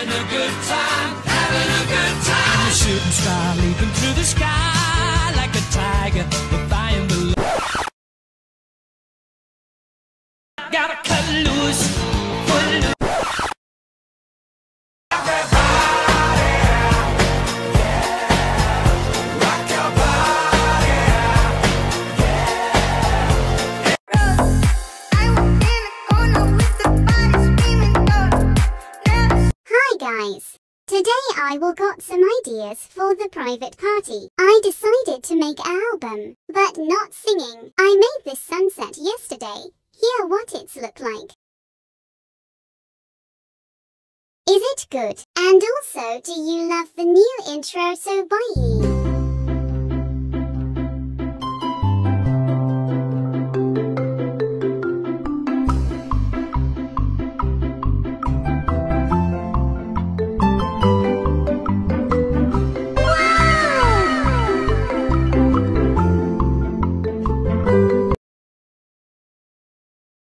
having a good time, having a good time. I'm a shooting star leaping through the sky like a tiger, defying the law. Gotta cut loose, foot loose. Guys, today I got some ideas for the private party. I decided to make an album, but not singing. I made this sunset yesterday. Hear what it's look like. Is it good? And also, do you love the new intro? So bye.